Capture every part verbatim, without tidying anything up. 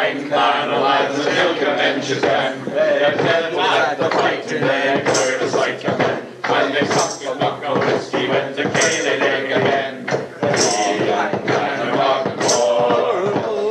fine man alive, the milk and benches then. They had devils at the fighting, they heard a sight of men. When they sucked a muck of whiskey, went to Cayley Lake again. Healing men and walking Glenwhorple,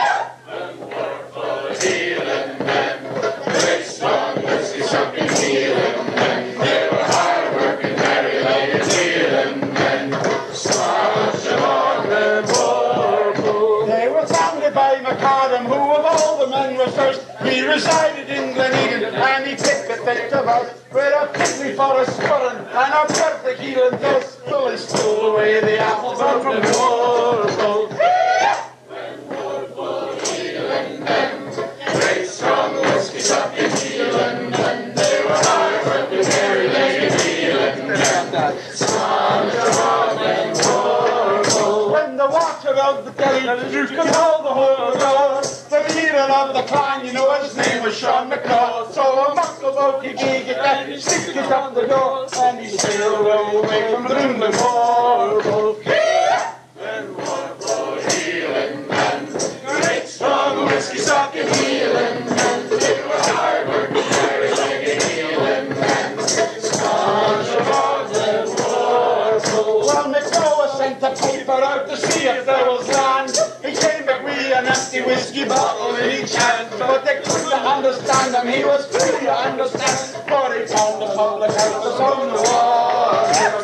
healing men. Great strong whiskey sucking healing men. They were hard working, merry like healing men. Staunch along Glenwhorple. They were founded by MacAdam, who of all the men was first. He resided in Glenegan, and he picked the thing about with a pigmy for a spurring and a perfect healing thirst. So he stole away the apples out from Glenwhorple. Glenwhorple, healing men. Great strong whiskey sucking healing men. They were hard working, merry like healing men. Staunch along Glenwhorple. When the water of the deluge you could hold the whole door, the leader of the clan, you know his name was Sean McClaw. So a muckle about he gave it and he stick it on the door, and he sailed away from Glenwhorple. Glenwhorple, healing men. Great strong whiskey sucking healing men. They were hard working, merry like healing men. Staunch along Glenwhorple. Well, McClaw was sent a paper out to see if there was land. He came back with an empty whiskey bottle in each hand, but they couldn't understand him. He was free to understand, for he found the public house was on the wall.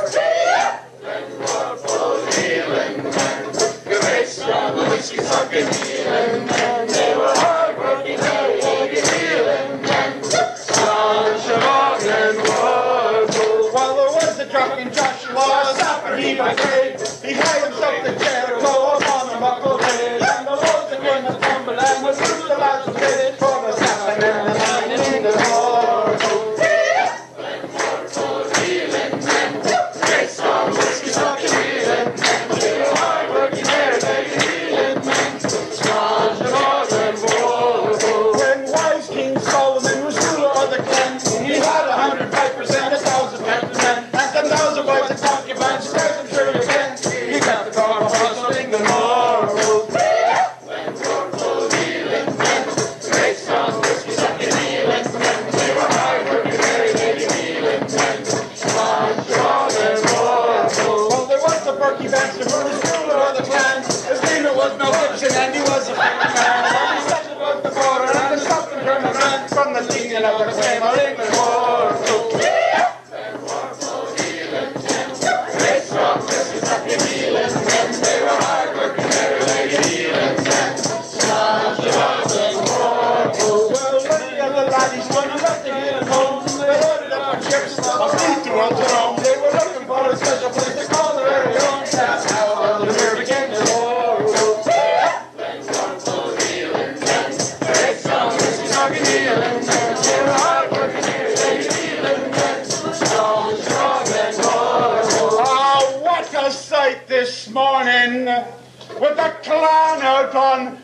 Glenwhorple, healing men. Great strong whiskey sucking healing men. They were hard working, merry like healing men. Staunch along Glenwhorple. Well, there was a drunken Joshua, a sapper he was paid. He had himself the Jericho upon the buckle head, and the lords that were in the tumble and was through the lads of dead for the sapping and the nine in Glenwhorple. Glenwhorple, healing men. Great strong whiskey sucking healing men. They were hard working, merry like healing men. Staunch along Glenwhorple. When wise King Solomon was ruler of the clan, he had a hundred pipers and a thousand captain men, and ten thousand boys and concubines, squares and sure again. He got the car of us in Glenwhorple. Glenwhorple, healing men. Great strong whiskey sucking healing men. They were hard working, merry like healing men. Staunch along Glenwhorple. Well, there was the Berkey Benson who was ruler of the clan. His name was Mel Gibson and he was a famous man. And he set above the border and the Scotland turned around from the legion of the flame of Glenwhorple. Glenwhorple, healing men. Great strong whiskey sucking healing men. They were hard working, merry like healing men. Staunch along Glenwhorple. Well, many of the laddies went and left the healing home. They loaded up on ships of fleet to run to Rome. They were looking for a special place to call their very own. That's how Ealdormere became the Glenwhorple. Glenwhorple, healing men. Great strong whiskey sucking healing men. They were hard working, merry like healing men. Staunch along Glenwhorple. Oh, what a sight this morning with the clan out on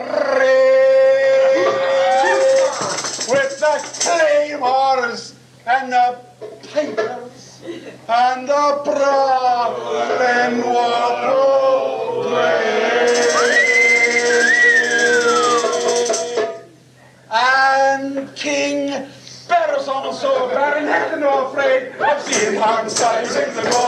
parade, with the claymores and the pipers and the broad Glenwhorple blade. And King Bearson so baron had no afraid of seeing hard times in the war.